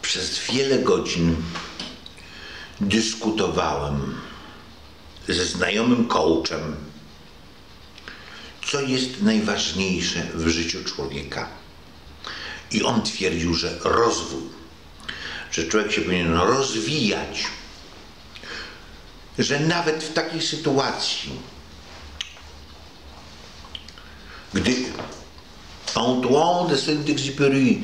Przez wiele godzin dyskutowałem ze znajomym coachem, co jest najważniejsze w życiu człowieka. I on twierdził, że rozwój, że człowiek się powinien rozwijać, że nawet w takiej sytuacji, gdy Antoine de Saint-Exupéry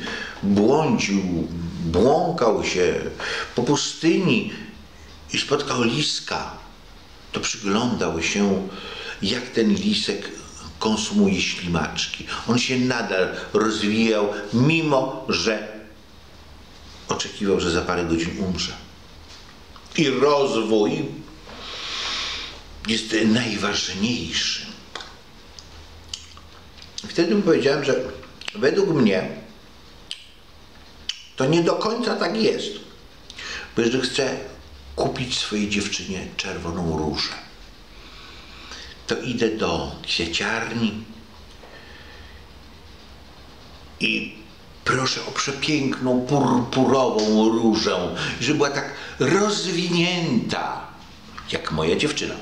błąkał się po pustyni i spotkał liska, to przyglądał się, jak ten lisek konsumuje ślimaczki. On się nadal rozwijał, mimo że oczekiwał, że za parę godzin umrze. I rozwój jest najważniejszy. Wtedy mu powiedziałem, że według mnie to nie do końca tak jest. Bo jeżeli chcę kupić swojej dziewczynie czerwoną różę, to idę do kwieciarni i proszę o przepiękną, purpurową różę, żeby była tak rozwinięta, jak moja dziewczyna.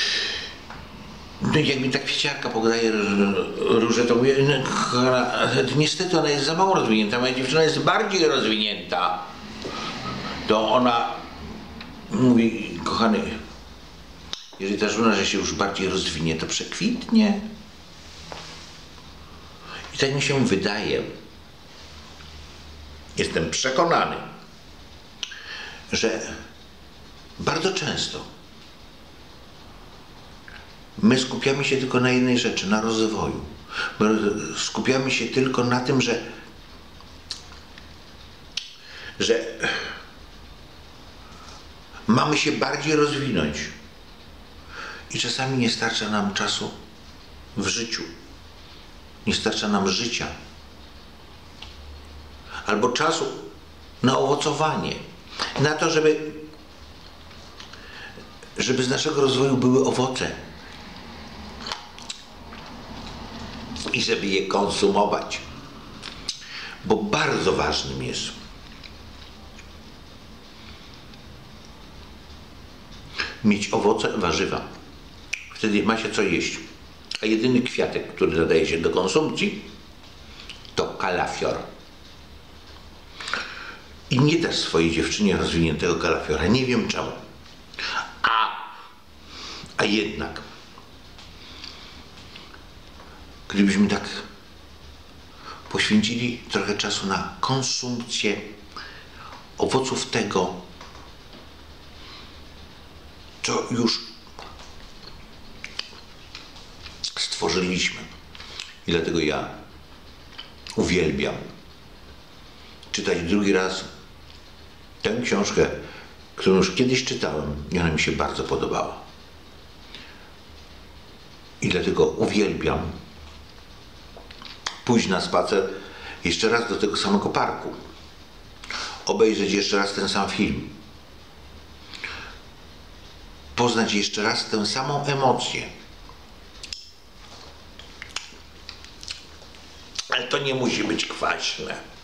No i jak mi ta kwieciarka podaje różę, to mówię, niestety ona jest za mało rozwinięta, moja dziewczyna jest bardziej rozwinięta. To ona mówi, kochany, jeżeli ta żona, że się już bardziej rozwinie, to przekwitnie. I tak mi się wydaje, jestem przekonany, że bardzo często my skupiamy się tylko na jednej rzeczy, na rozwoju. My skupiamy się tylko na tym, że mamy się bardziej rozwinąć. I czasami nie starcza nam czasu w życiu. Nie starcza nam życia. Albo czasu na owocowanie. Na to, żeby z naszego rozwoju były owoce. I żeby je konsumować. Bo bardzo ważnym jest mieć owoce, warzywa. Wtedy ma się co jeść. A jedyny kwiatek, który nadaje się do konsumpcji, to kalafior. I nie dasz swojej dziewczynie rozwiniętego kalafiora. Nie wiem czemu. A jednak, gdybyśmy tak poświęcili trochę czasu na konsumpcję owoców tego, co już stworzyliśmy. I dlatego ja uwielbiam czytać drugi raz tę książkę, którą już kiedyś czytałem i ona mi się bardzo podobała. I dlatego uwielbiam pójść na spacer jeszcze raz do tego samego parku, obejrzeć jeszcze raz ten sam film, poznać jeszcze raz tę samą emocję. Ale to nie musi być kwaśne.